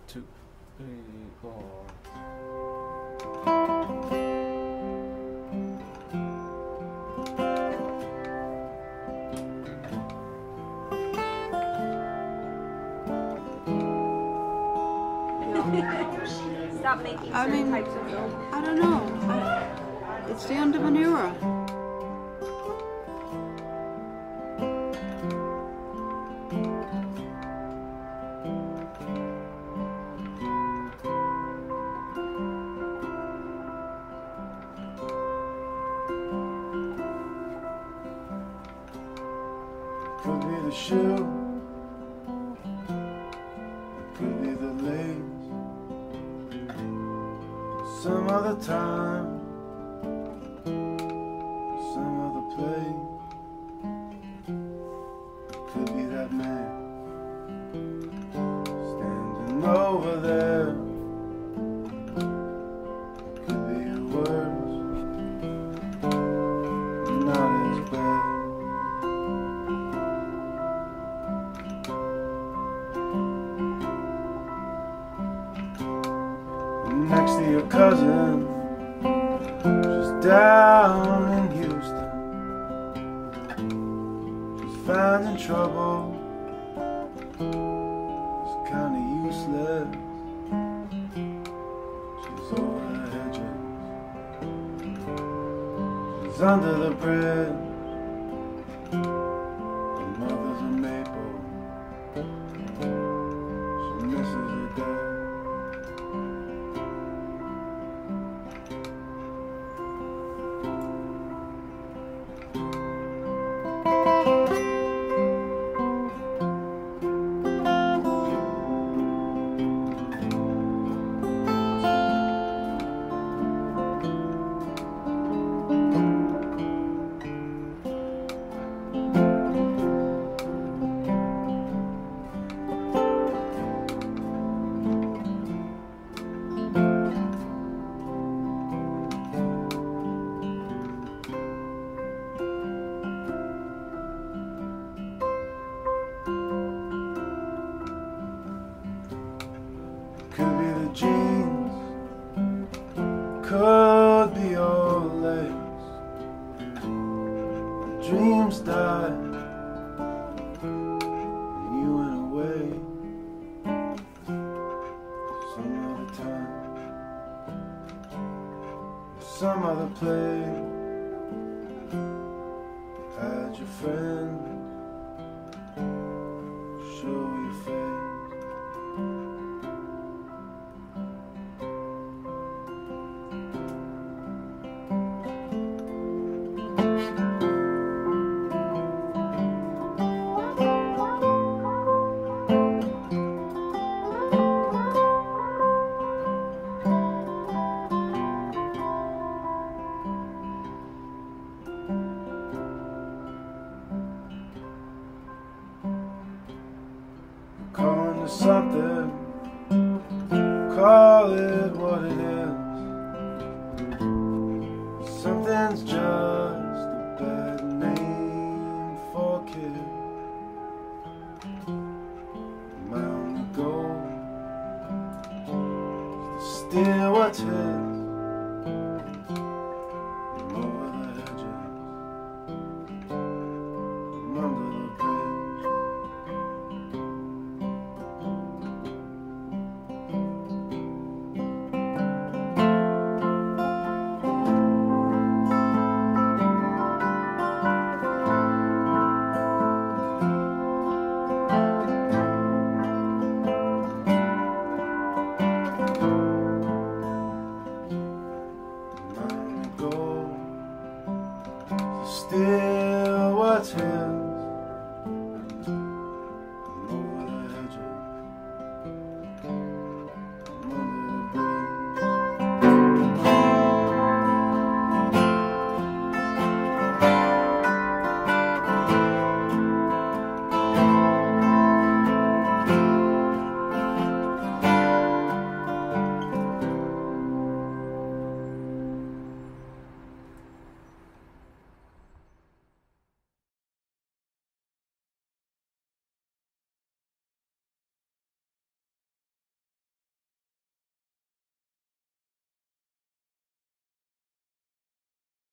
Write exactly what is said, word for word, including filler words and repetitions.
two, three, four. Stop making I certain mean, types of film. I don't know. I, it's the end of an era. Could be the shoe, could be the lace. Some other time, some other place. Could be that man standing over there. Could be your words, not as bad. Next to your cousin, she's down in Houston. She's finding trouble, it's kinda useless. She's over the hedges, she's under the bridge. Her mother's a maple, she misses her dad. Could be the jeans, could be old legs. The dreams died, and you went away. Some other time, some other place. Had your friend show your face. Calling to something, call it what it is. Something's just a bad name for a kid. My only goal is to steal what's his.